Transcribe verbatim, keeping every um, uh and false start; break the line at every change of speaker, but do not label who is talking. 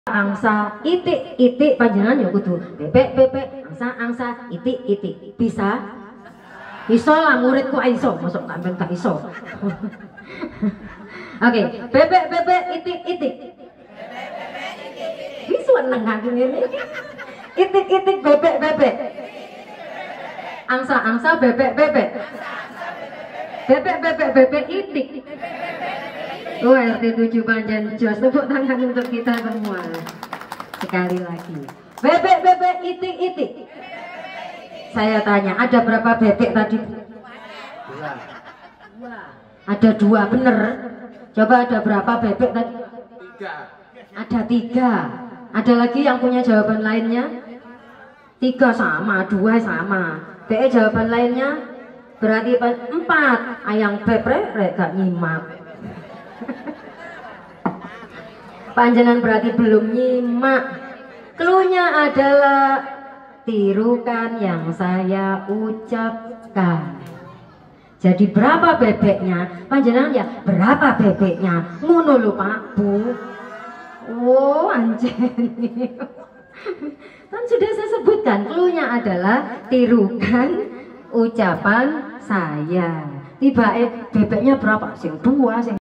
angsa itik itik panjenengan ya kudu bebek bebek angsa angsa itik itik bisa iso lah muridku iso masuk sampean gak iso. Oke, bebek bebek itik itik iso nang aku ngene itik itik bebek bebek angsa angsa bebek bebek bebek bebek bebek itik. Oh, R T tujuh Panjen Jos, tepuk tangan untuk kita semua. Sekali lagi. Bebek bebek itik itik. Saya tanya, ada berapa bebek tadi? Dua. Ada dua, bener? Coba ada berapa bebek tadi? Tiga. Ada tiga. Ada lagi yang punya jawaban lainnya? Tiga sama, dua sama. B jawaban lainnya? Berarti empat. Ayang bebrek gak nyimak. Panjenengan berarti belum nyimak. Cluenya adalah tirukan yang saya ucapkan. Jadi berapa bebeknya? Panjenengan ya berapa bebeknya? Ngono lho Pak Bu. Oh anjen. Kan sudah saya sebutkan. Cluenya adalah tirukan ucapan saya. Tiba eh bebeknya berapa? Sing dua, sing